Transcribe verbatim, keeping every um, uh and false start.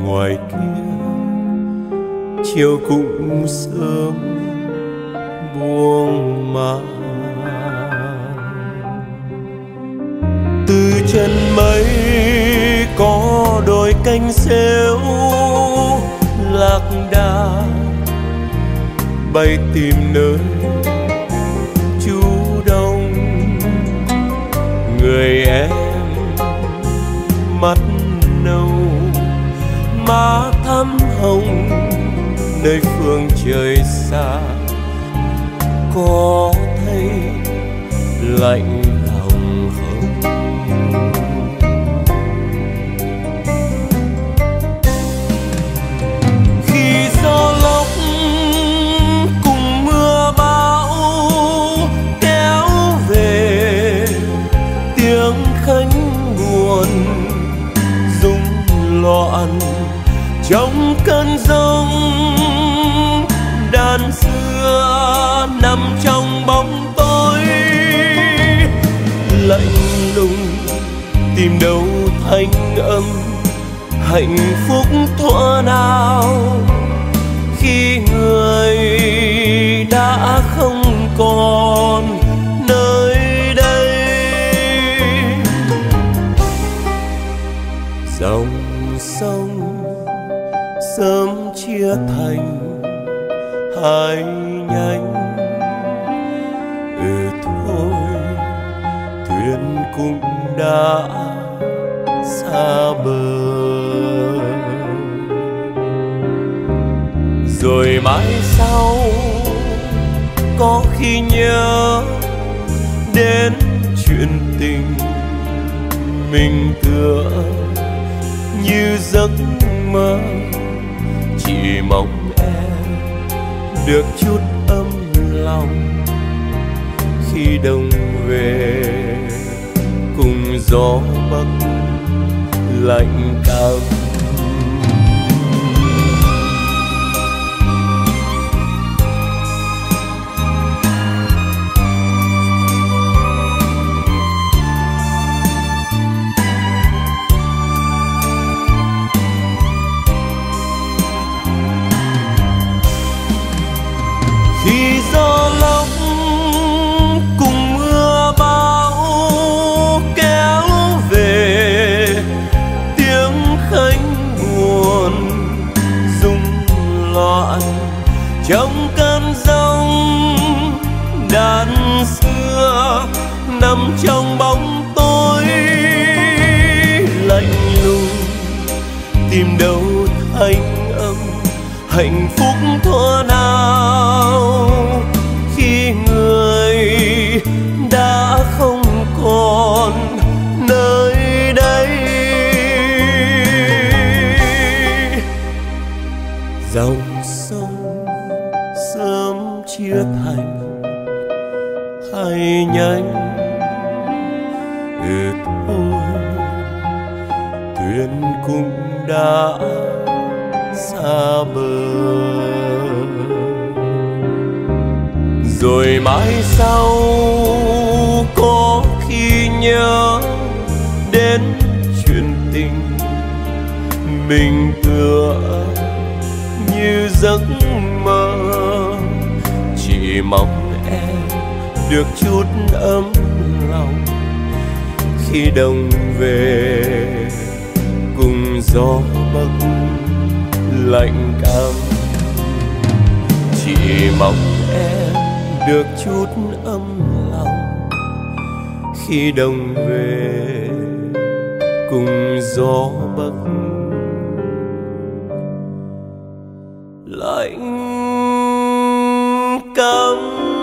ngoài kia chiều cũng sớm buông màn. Từ chân mây có đôi cánh rêu lạc đà bay tìm nơi trú đông. Người em mắt nâu má thắm hồng nơi phương trời xa, có thấy lạnh lòng không? Khi gió lốc cùng mưa bão kéo về, tiếng khánh buồn rung loạn trong cơn giông. Đàn xưa nằm trong bóng tối lạnh lùng, tìm đâu thanh âm hạnh phúc thuở nào khi người đã không còn nơi đây. Dòng sông sớm chia thành hai nhánh, ừ thôi thuyền cũng đã xa bờ. Rồi mãi sau có khi nhớ đến chuyện tình mình tựa như giấc mơ, chỉ mong em được chút ấm lòng khi đông về cùng gió bắc lạnh căm. Khi gió lốc cùng mưa bão kéo về, tiếng khánh buồn rung loạn trong cơn giông. Đàn xưa nằm trong bóng tối lạnh lùng, tìm đâu thanh âm hạnh phúc thuở nào khi người đã không còn nơi đây. Dòng sông sớm chia thành hai nhánh, ừ thôi thuyền cũng đã xa bờ. Rồi mãi sau có khi nhớ đến chuyện tình mình tựa như giấc mơ, chỉ mong em được chút ấm lòng khi đông về cùng gió bắc lạnh căm. Chỉ mong em được chút ấm lòng khi đông về cùng gió bắc lạnh căm.